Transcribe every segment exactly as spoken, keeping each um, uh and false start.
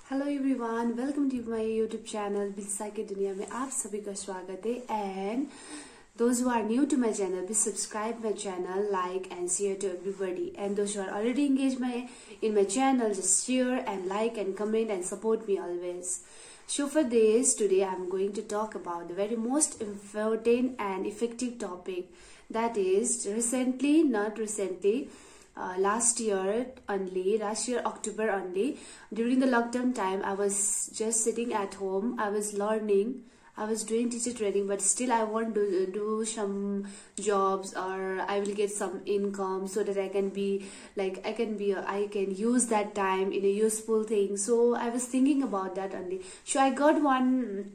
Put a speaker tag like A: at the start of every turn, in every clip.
A: Hello everyone, welcome to my YouTube channel Bilsa की दुनिया में आप सभी का स्वागत है। And those who are new to my channel, please subscribe my channel, like and share to everybody. And those who are already engaged my in my channel, just share and like and comment and support me always. So for this, today I'm going to talk about the very most important and effective topic, that is recently, not recently, Uh, last year only, last year October only, during the lockdown time, I was just sitting at home. I was learning, I was doing teacher training, but still I want to do some jobs, or I will get some income so that I can be like I can be I can use that time in a useful thing. So I was thinking about that only. So I got one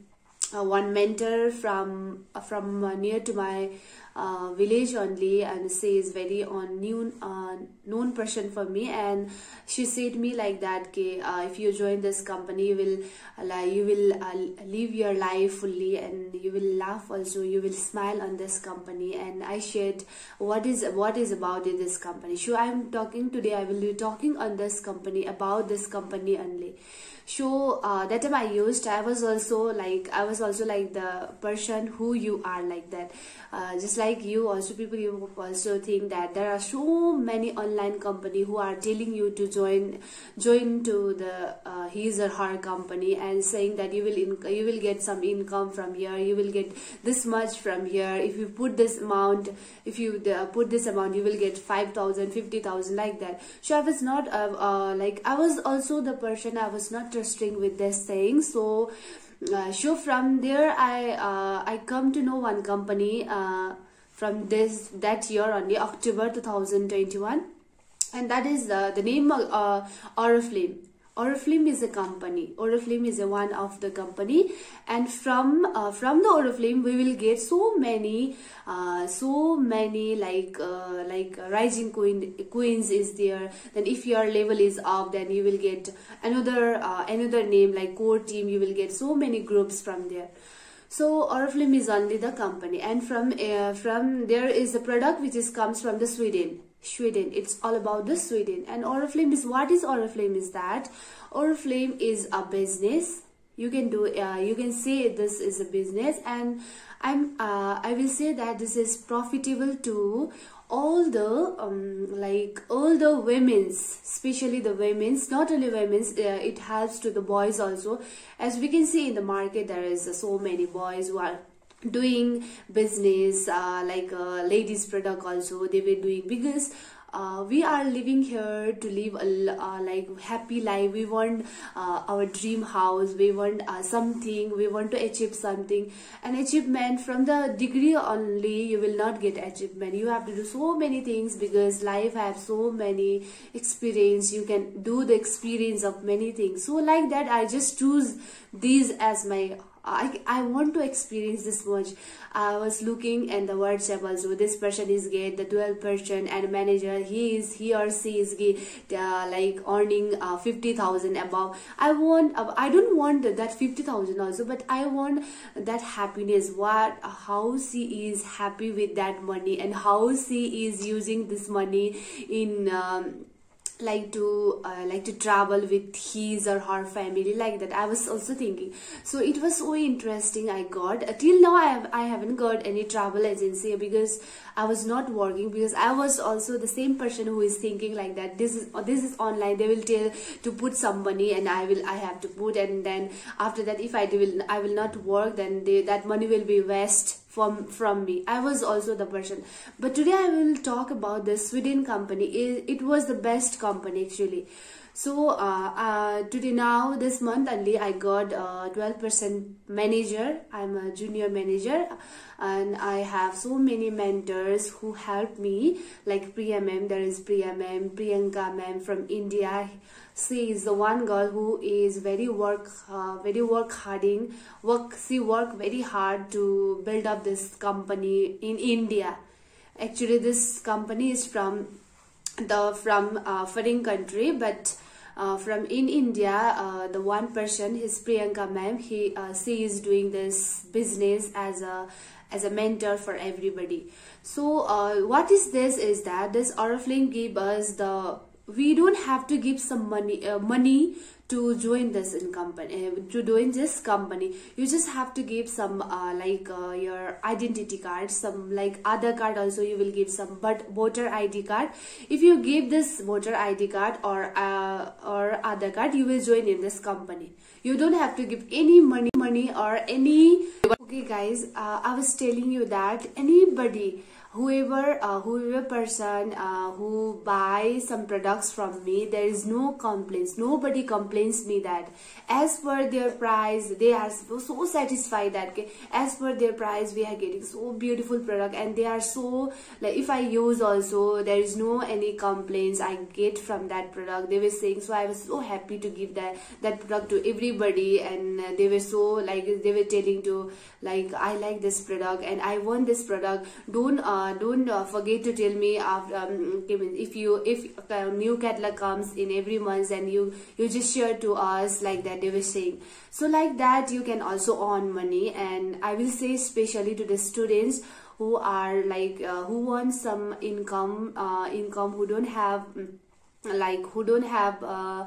A: uh, one mentor from uh, from uh, near to my Uh, village only, and she is very on new uh, known person for me, and she said me like that, okay, uh, if you join this company, you will uh, you will uh, live your life fully, and you will laugh also, you will smile on this company. And I shared what is what is about in this company. So I'm talking today, I will be talking on this company, about this company only. So uh, that time I used, I was also like I was also like the person who you are, like that, uh, just like you also, people, you also think that there are so many online company who are telling you to join join to the uh, his or her company, and saying that you will you will get some income from here, you will get this much from here, if you put this amount, if you uh, put this amount, you will get five thousand, fifty thousand, like that. So I was not uh, uh, like I was also the person, I was not trusting with this thing. So uh, so from there I uh, I come to know one company uh, from this that year only, October two thousand twenty-one, and that is uh, the name of uh, Oriflame. Oriflame is a company. Oriflame is a one of the company, and from uh, from the Oriflame we will get so many, uh, so many like uh, like uh, rising queen queens is there. Then if your level is up, then you will get another uh, another name like core team. You will get so many groups from there. So Oriflame is only the company, and from uh, from there is a product which is comes from the Sweden. Sweden, it's all about the Sweden. And Oriflame is, what is Oriflame is that Oriflame is a business. You can do uh, you can say this is a business, and I'm uh, I will say that this is profitable to all the um, like all the women's, especially the women's, not only women's, uh, it helps to the boys also. As we can see in the market, there is uh, so many boys who are doing business, uh, like uh, ladies product also they were doing, because uh, we are living here to live a uh, like happy life. We want uh, our dream house, we want uh, something, we want to achieve something. An achievement from the degree only you will not get achievement. You have to do so many things, because life have so many experience. You can do the experience of many things. So like that, I just choose these as my I, I want to experience this much. I was looking in the WhatsApp also, this person is get the twelve percent, and manager, he is he or she is get uh, like earning uh, fifty thousand above. I want uh, I don't want that fifty thousand also, but I want that happiness, what uh, how she is happy with that money, and how she is using this money in um, like to uh, like to travel with his or her family, like that. I was also thinking. So it was so interesting. I got uh, till now I have I haven't got any travel agency, because I was not working, because I was also the same person who is thinking like that. This is uh, this is online, they will tell to put some money, and I will I have to put, and then after that, if I will I will not work, then they, that money will be waste from from me. I was also the person. But today I will talk about the Sweden company. It, it was the best company actually. So uh, uh, today, now this month only, I got uh, twelve percent manager. I'm a junior manager, and I have so many mentors who help me, like Priya ma'am. There is Priya ma'am, Priyanka ma'am from India. She is the one girl who is very work uh, very work harding work she worked very hard to build up this company in India. Actually, this company is from the from uh, foreign country, but uh, from in India, uh, the one person is Priyanka ma'am. He uh, she is doing this business as a as a mentor for everybody. So uh, what is this is that this Oriflame give us the we don't have to give some money uh, money to join this in company, uh, to join this company. You just have to give some uh, like uh, your identity card, some like Aadhaar card also you will give some, but voter I D card. If you give this voter I D card or uh, or Aadhaar card, you will join in this company. You don't have to give any money money or any. Okay guys, uh, I was telling you that anybody, whoever uh, whoever person uh, who buys some products from me, there is no complaints. Nobody complains me that as per their price they are so, so satisfied that okay, as per their price we are getting so beautiful product, and they are so like, if I use also there is no any complaints I get from that product. They were saying, so I was so happy to give that that product to everybody, and uh, they were so like they were telling to like, I like this product and I want this product. Don't uh, don't uh, forget to tell me after, um, if you if a new catalog comes in every month, and you you just share to us like that, they were saying. So like that you can also earn money. And I will say especially to the students who are like uh, who want some income uh, income who don't have like who don't have uh,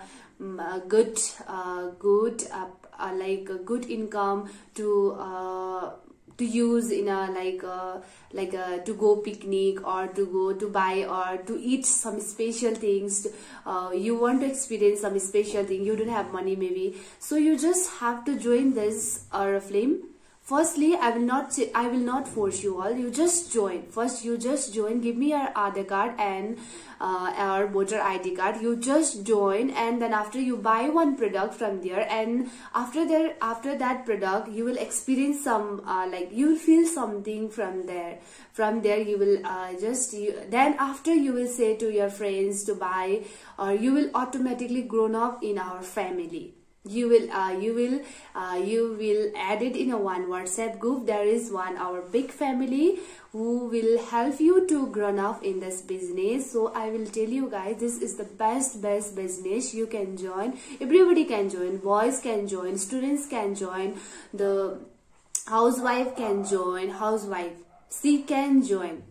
A: good uh, good uh, uh, like a good income to uh, to use in a like a, like a, to go picnic or to go to buy or to eat some special things. Uh, you want to experience some special thing, you don't have money maybe, so you just have to join this Oriflame. Firstly, I will not say, I will not force you all. You just join. First, you just join. Give me your Aadhaar card and uh, our voter I D card. You just join, and then after you buy one product from there, and after there, after that product, you will experience some uh, like you will feel something from there. From there, you will uh, just you, then after you will say to your friends to buy, or you will automatically grown up in our family. You will uh, you will uh, you will add it in a one WhatsApp group. There is one our big family who will help you to grow up in this business. So I will tell you guys, this is the best best business you can join. Everybody can join. Boys can join, students can join, the housewife can join, housewife she can join.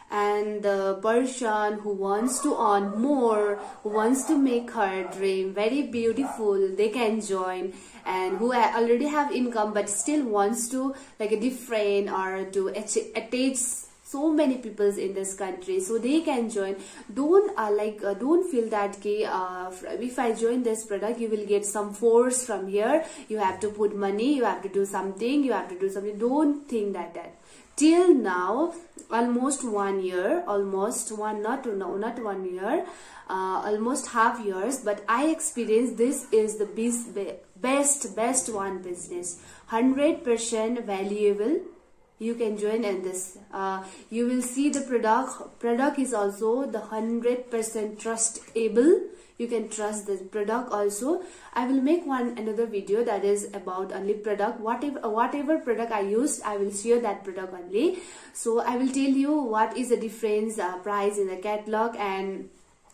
A: And the person who wants to earn more, who wants to make her dream very beautiful, they can join. And who already have income but still wants to like a different or to attach so many peoples in this country, so they can join. Don't uh, like uh, don't feel that okay, uh, if I join this product you will get some force from here, you have to put money, you have to do something, you have to do something. Don't think that that till now almost one year, almost one not no not one year, uh, almost half years, but I experienced this is the best best best one business, one hundred percent valuable. You can join in this. Uh, you will see the product. Product is also the one hundred percent trustable. You can trust this product also. I will make one another video that is about only product. Whatever whatever product I used, I will share that product only. So I will tell you what is the difference uh, price in the catalog, and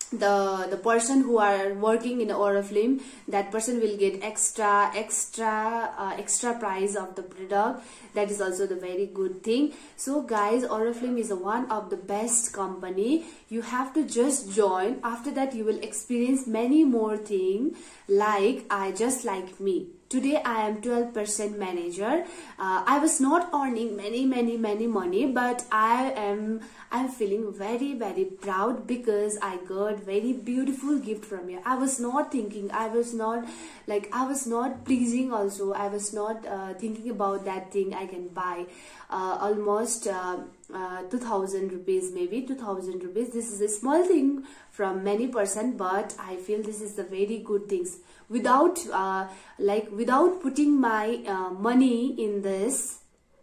A: the the person who are working in Oriflame, that person will get extra extra uh, extra price of the product. That is also the very good thing. So guys, Oriflame is a one of the best company. You have to just join. After that you will experience many more things, like I just like me. Today I am twelve percent manager. Uh, I was not earning many many many money, but I am I'm feeling very very proud because I got very beautiful gift from you. I was not thinking, I was not like I was not pleasing also. I was not uh, thinking about that thing I can buy. Uh, almost uh, uh, two thousand rupees, maybe two thousand rupees. This is a small thing from many person, but I feel this is the very good things. Without uh, like without putting my uh, money in this,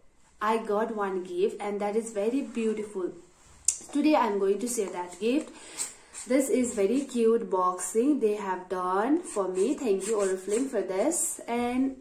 A: I got one gift, and that is very beautiful. Today I'm going to share that gift. This is very cute boxing they have done for me. Thank you Oriflame for this. And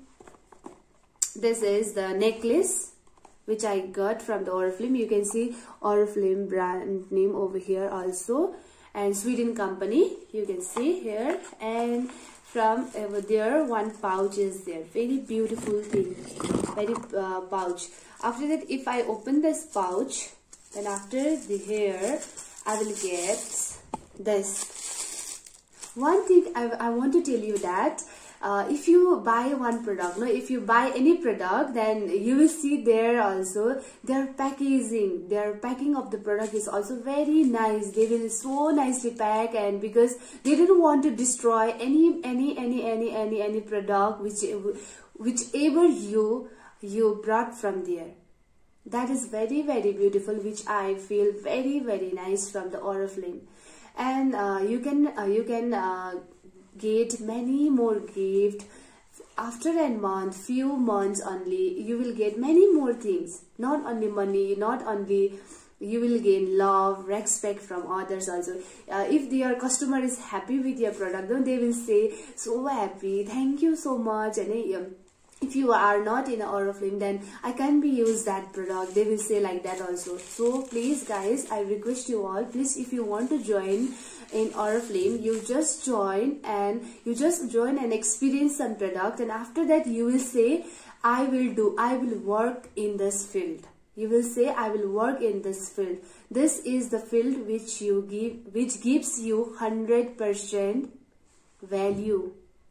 A: this is the necklace which I got from the Oriflame. You can see Oriflame brand name over here also, and Sweden company you can see here. And from over there one pouch is there, very beautiful thing, very uh, pouch. After that, if I open this pouch, then after the here I will get this. one thing I, I want to tell you that uh, if you buy one product, no, if you buy any product, then you will see there also their packaging, their packing of the product is also very nice. They will so nicely pack, and because they didn't want to destroy any any any any any any product which whichever you you brought from there. That is very very beautiful, which I feel very very nice from the Oriflame. And uh, you can uh, you can uh, get many more gift after a month, few months only. You will get many more things, not only money, not only you will gain love, respect from others also. Uh, if your customer is happy with your product, then they will say so happy, thank you so much. And um, if you are not in Oriflame, then I can be use that product, they will say like that also. So please guys, I request you all, please, if you want to join in Oriflame, you just join and you just join and experience some product, and after that you will say I will do I will work in this field. You will say I will work in this field. This is the field which you give which gives you one hundred percent value.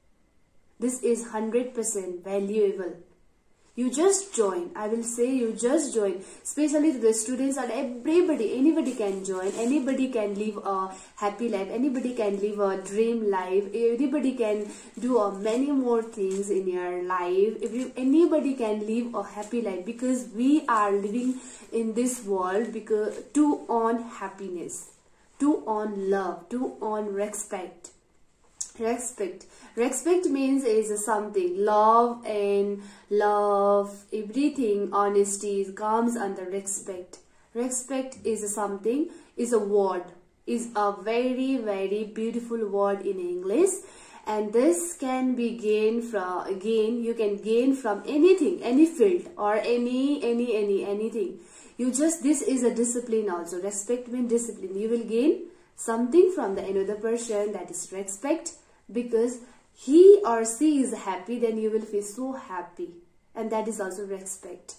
A: This is one hundred percent valuable. You just join. I will say you just join. Especially the students and everybody, anybody can join. Anybody can live a happy life. Anybody can live a dream life. Anybody can do uh, many more things in your life. If you, anybody can live a happy life, because we are living in this world because to earn happiness, to earn love, to earn respect. Respect. Respect means is something. Love and love, everything, honesty comes under respect. Respect is something, is a word, is a very very beautiful word in English, and this can be gained from again you can gain from anything, any field or any any any anything. You just, this is a discipline also. Respect means discipline. You will gain something from the another person, that is respect. Because he or she is happy, then you will feel so happy, and that is also respect.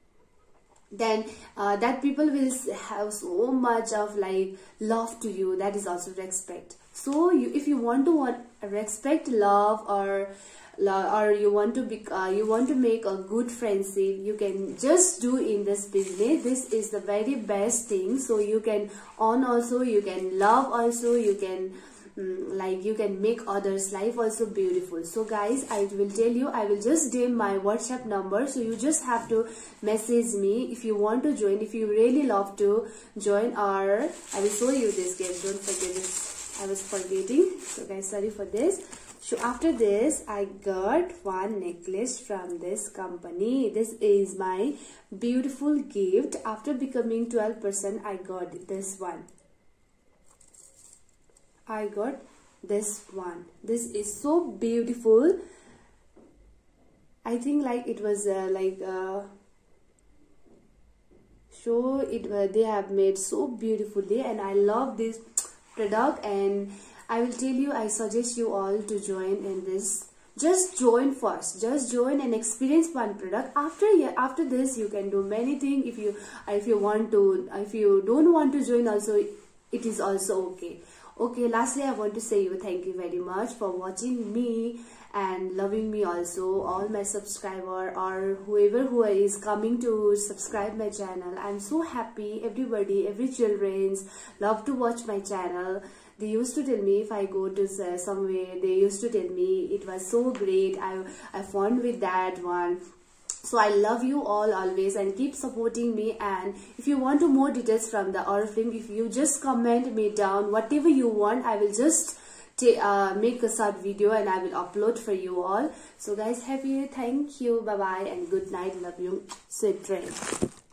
A: Then uh, that people will have so much of like love to you, that is also respect. So you, if you want to want respect, love, or or you want to be uh, you want to make a good friendship, you can just do in this business. This is the very best thing. So you can earn also, you can love also, you can like you can make others life also beautiful. So guys, I will tell you, I will just dim my WhatsApp number, so you just have to message me if you want to join, if you really love to join. Or I will show you this game, don't forget this, I was forgetting, so guys, sorry for this. So after this, I got one necklace from this company. This is my beautiful gift. After becoming twelve percent, I got this one. I got this one. This is so beautiful. I think like it was uh, like uh, so it uh, they have made so beautifully, and I love this product. And I will tell you, I suggest you all to join in this. Just join first. Just join and experience one product. After yeah, after this, you can do many things. If you if you want to, if you don't want to join, also it is also okay. Okay, lastly, I want to say you thank you very much for watching me and loving me also, all my subscriber or whoever who is coming to subscribe my channel. I'm so happy. Everybody, every children's love to watch my channel. They used to tell me if I go to uh, somewhere, they used to tell me it was so great. I I fond with that one. So I love you all always, and keep supporting me. And if you want to more details from the Oriflame, if you just comment me down whatever you want, I will just uh, make a short video and I will upload for you all. So guys, happy, thank you, bye bye, and good night. Love you, sweet dreams.